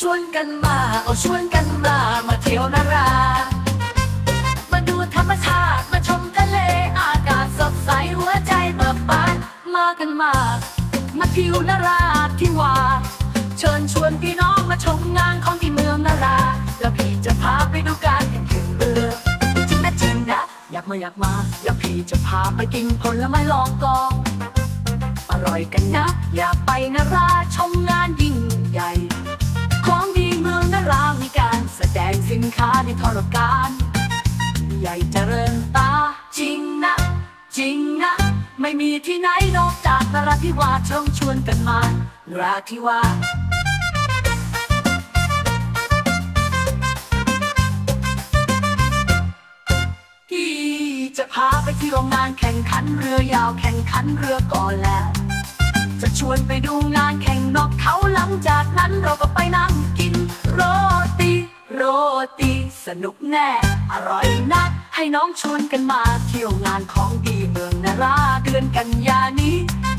วนกันมาชวนกันมาเที่ยวนารามาดูธรรมชาติมาชมทะเลอากาศสดใสหัวใจเบิกบานมากันมาเที่ยวนาราธิวาสเชิญชวนพี่น้องมาชมงานของที่เมืองนาราแล้วพี่จะพาไปดูการแข่งขันเรือจริงนะอยากมาแล้วพี่จะพาไปกินผลไม้ลองกองอร่อยกันนะอยากไปนาราชมงานยิ่งใหญ่ของดีเมืองนารามีการแสดงสินค้าในทรการใหญ่เจริญตาจริงนะไม่มีที่ไหนนอกจากนราธิวาสเชิญชวนกันมานราธิวาสที่จะพาไปที่โรงงานแข่งขันเรือยาวแข่งขันเรือก่อนแล้วจะชวนไปดูงานแข่งนกเขาหลังจากนั้นเราก็ไปนั่งกินโรตีสนุกแน่อร่อยนักให้น้องชวนกันมาเที่ยวงานของดีเมืองนาราเดือนกันยานี้